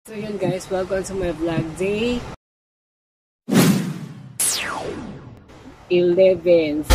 So yun guys, welcome to my vlog day 11.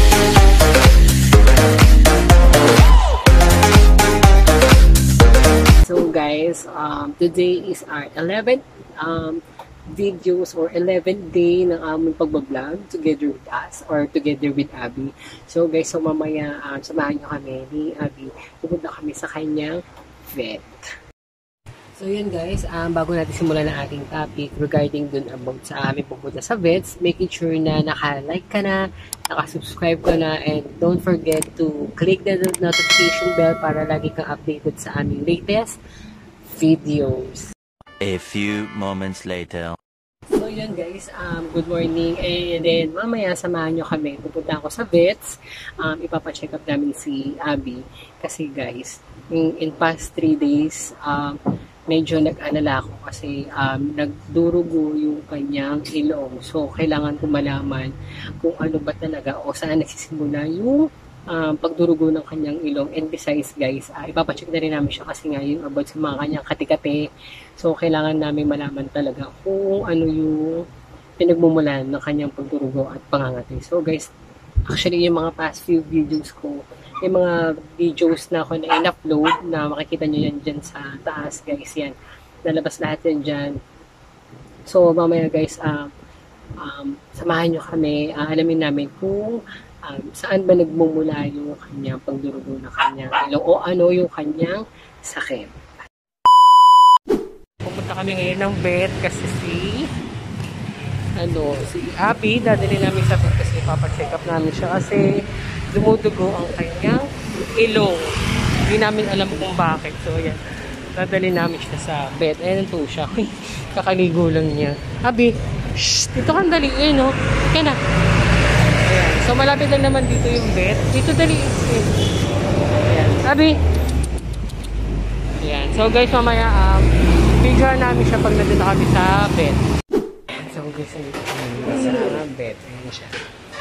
So guys, today is our 11th videos or 11th day ng aming pagbablog together with us or together with Abby. So guys, so mamaya samahan nyo kami ni Abby. Pupunta kami sa kanyang vet. So yun guys, bago natin simulan ang ating topic regarding dun about sa aming pupunta sa vets, making sure na naka-like ka na, naka-subscribe ka na, and don't forget to click the notification bell para lagi kang updated sa aming latest videos. A few moments later. So yun guys, good morning, and then mamaya samahan nyo kami, pupunta ako sa vets, ipapacheck up namin si Abby, kasi guys, in past 3 days, medyo nag-alala ako kasi nagdurugo yung kanyang ilong. So, kailangan ko malaman kung ano ba talaga o saan nagsisimula yung pagdurugo ng kanyang ilong. And besides guys, ipapacheck na rin namin siya kasi nga yung about sa mga kanyang kati-kati. So, kailangan namin malaman talaga kung ano yung pinagmumulan ng kanyang pagdurugo at pangangati. So guys, actually yung mga past few videos ko, yung mga videos na ako na in-upload na makikita nyo yan dyan sa taas guys, yan nalabas lahat yan dyan. So mamaya guys, samahan nyo kami, alamin namin kung saan ba nagmumula yung kanyang pagdurugo ng kanyang ilong o ano yung kanyang sakit. Pupunta kami ngayon ng vet kasi si Abby, dadali namin sa vet kasi ipapacheck up namin siya kasi dumudugo ang kanyang ilong. Hindi namin alam kung bakit. So, yan. Dadali namin siya sa vet. Ayan po siya. Kakaligo lang niya. Abby, shh! Dito kang daliin, no? Kaya na. Ayan. So, malapit lang naman dito yung vet. Dito daliin. Ayan. Abby! Ayan. So, guys, mamaya, videoan namin siya pag nandito kami sa vet. So, guys, nandito kami sa vet. Ayan siya.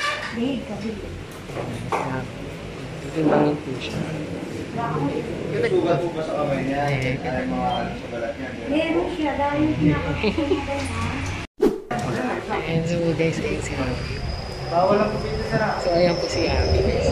Timbangin po siya. Sugat po ba sa kamay niya? Ay mga sa balat niya? Meron siya dahil nakakasama na. And so guys, ayan si Abby. Bawal lang po dito sa So ayan po si Abby guys.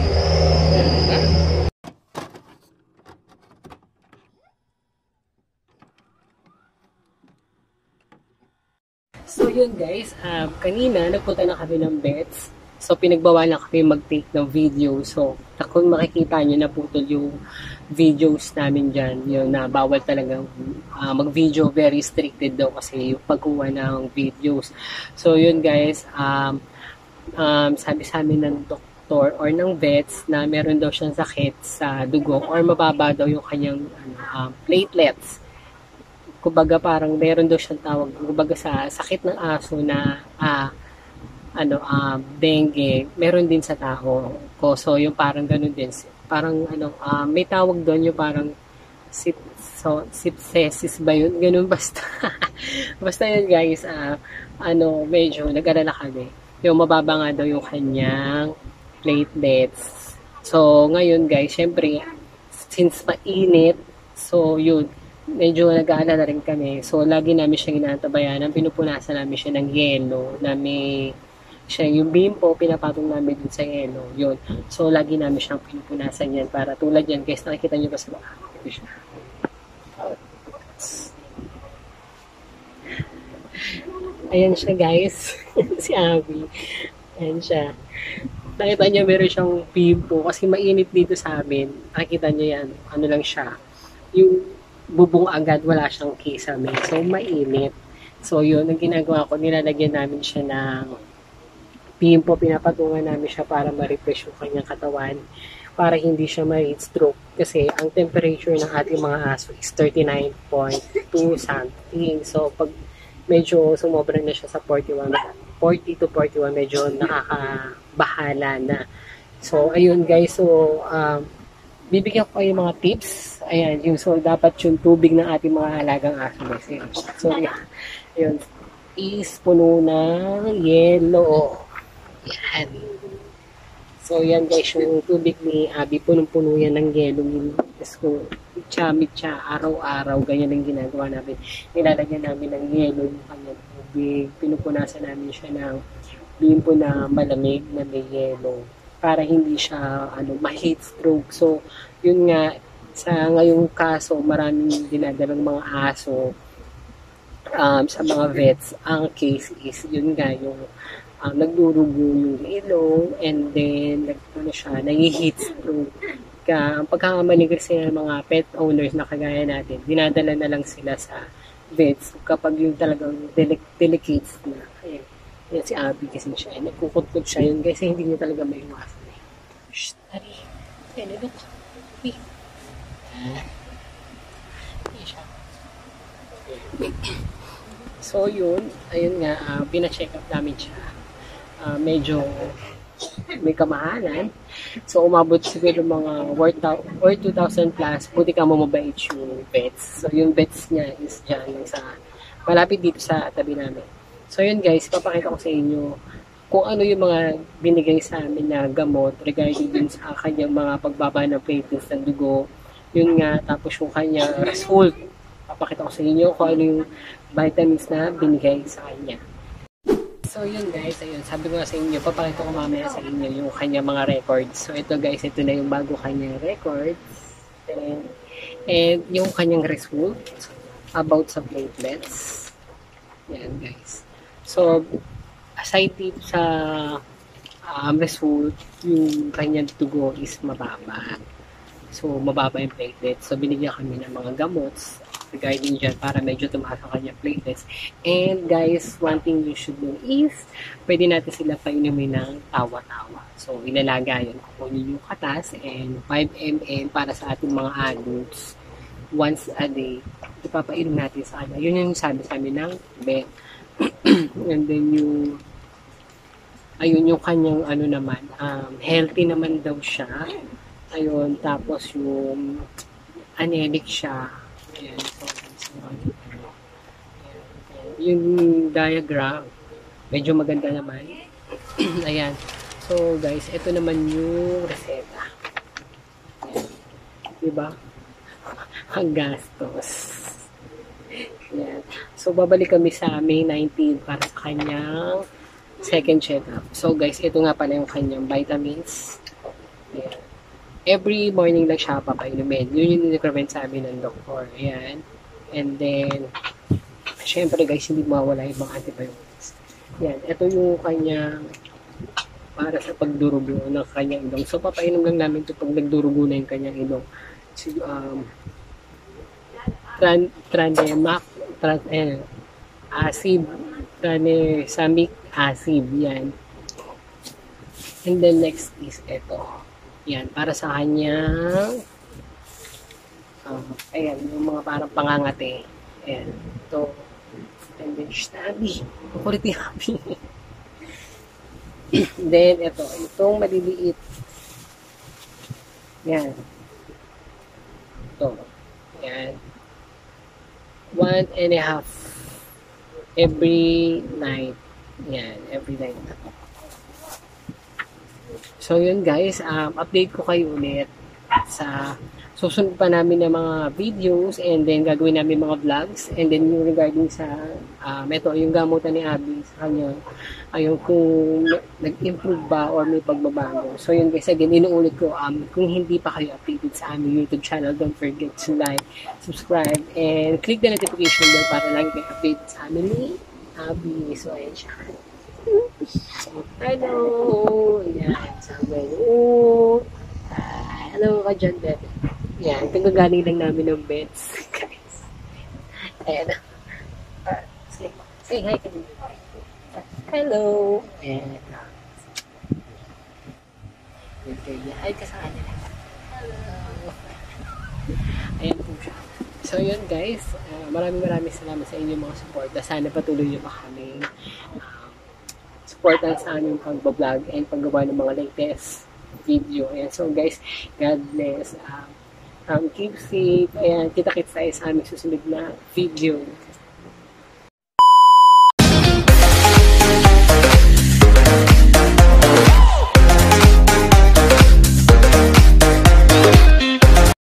So yun guys, kanina nagpunta na kami ng vets. So, pinagbawalan kami mag-take ng video. So, kung makikita nyo na putol yung videos namin dyan, yun na bawal talaga mag-video, very restricted daw kasi yung pagkuha ng videos. So, yun guys, sabi sa amin ng doktor or ng vets na meron daw siyang sakit sa dugo or mababa daw yung kanyang platelets. Kumbaga parang meron daw siyang tawag, kumbaga sa sakit ng aso na dengue, meron din sa tao ko. So, yung parang ganun din. Parang, may tawag doon yung parang sepsis ba yun? Ganun basta. Basta yun guys, medyo nag-alala kami. Yung mababa nga daw yung kanyang platelets. So, ngayon guys, syempre, since mainit, so yun, medyo nag-aalala rin kami. So, lagi namin siya ginantabayan. Pinupunasan namin siya ng yelo na may siya yung bimpo, pinapatong namin dun sa yelo. Yun. So, lagi namin siyang pinupunasan yan para tulad yan. Guys, nakikita nyo ba sa baka? Ayan siya, guys. Si Abby. Ayan siya. Nakita nyo, meron siyang bimpo kasi mainit dito sa amin. Nakikita nyo yan. Ano lang siya. Yung bubong agad, wala siyang kisame. So, mainit. So, yun. Ang ginagawa ko, nilalagyan namin siya ng bimpo, pinapatungan namin siya para ma-refresh yung kanyang katawan para hindi siya ma-heat stroke kasi ang temperature ng ating mga aso is 39.2 something. So pag medyo sumobra na siya sa 40 to 41, medyo nakakabahala na. So ayun guys, so bibigyan ko kayo mga tips. Ayan, yung so dapat yung tubig ng ating mga alagang aso guys. So yun is puno ng yelo. Yan. So, yan guys, yung tubig ni Abby, punong-puno yan ng yelo. Tapos kung mitya, araw-araw, ganyan ang ginagawa namin. Nilalagyan namin ng yelo yung kanyang tubig. Pinupunasan namin siya ng bimpo na malamig na may yelo para hindi siya ma-heat stroke. So, yun nga, sa ngayong kaso, maraming dinadalang mga aso sa mga vets. Ang case is, yun nga, yung nagdurugo yung ilong and then nag-heat stroke. Ang pagkakamali kasi ng mga pet owners na kagaya natin, dinadala na lang sila sa vets kapag yung talagang delicates na. Ayan. Yan si Abby kasi siya. Nagkukutkot siya yun kasi hindi niya talaga may iwasan. Shhh, Ari. Ayan, look. Hey. Siya. So yun, ayun nga, pina-check up namin siya. Medyo may kamahalan. So, umabot siguro mga 2,000 plus. Buti ka mamabait yung vets. So, yung vets niya is dyan malapit dito sa tabi namin. So, yun guys, papakita ko sa inyo kung ano yung mga binigay sa amin na gamot regarding din sa kanyang mga pagbaba ng platelets ng dugo. Yun nga, tapos yung kanyang result. Papakita ko sa inyo kung ano yung vitamins na binigay sa kanya. So yun guys, ayun, sabi ko nga sa inyo, papakita ko mamaya sa inyo yung kanyang mga records. So ito guys, ito na yung bago kanyang records. And yung kanyang result about sa platelets. Yan guys. So, aside dito sa result, yung kanyang dugo is mababa. So, mababa yung platelets. So, binigyan kami ng mga gamots regarding dyan para medyo tumaas ang kanyang platelets. And guys, one thing you should know is pwede natin sila painumin ng tawa-tawa. So, inalaga yun. Kukunin yung katas and 5 ml para sa ating mga adults once a day. Ipapainom natin sa kanya. Yun yung sabi sa amin ng vet. And then yung kanyang naman, healthy naman daw siya. Ayun, tapos yung anemic siya. Ayan, so, yung diagram, medyo maganda naman. Ayan. So, guys, ito naman yung reseta. Ayan. Diba? Ang gastos. Ayan. So, babalik kami sa May 19 para sa kanyang second check-up. So, guys, ito nga pala yung kanyang vitamins. Ayan. Every morning lang siya papainumin. Yun yung recommend sa amin ng doktor. Ayan. And then, syempre guys, hindi mawala yung mga antibiotics. Ayan. Ito yung kanyang para sa pagdurugo ng kanyang ilong. So, papainom lang namin ito pag nagdurugo na yung kanyang ilong. So, tranexamic acid. Yan. And then, next is ito. Yan, para sa kanyang ayan, yung mga parang pangangate. Ayan, ito. And then, Abby. Kukulit yung Abby. Then, itong maliliit. Yan. Ito. Yan. 1.5 every night. Yan, every night. So yun guys, update ko kayo ulit sa susunod pa namin ng mga videos and then gagawin namin mga vlogs and then yung regarding sa yung gamutan ni Abby sa kanya, ayun kung nag-improve ba or may pagbabago. So yun guys, again, inuulit ko, kung hindi pa kayo updated sa aming YouTube channel, don't forget to like, subscribe, and click the notification bell para lagi kayo update sa amin ni Abby. So ayun siya. Hello! Yan. Sabi, hello ka dyan, bebe. Yan. Pinagagaling lang namin ng beds. Guys. Ayan. Say hi ka dito. Hello! Ayan. Hi ka sa kanila. Hello! Ayan po siya. So yun guys, maraming salamat sa inyong mga support. Sana patuloy nyo pa kami supportan sa aming pag-vlog and paggawa ng mga latest video. Ayan. So guys, God bless. Keep safe. Ayan, kita-kits tayo sa aming susunod na video.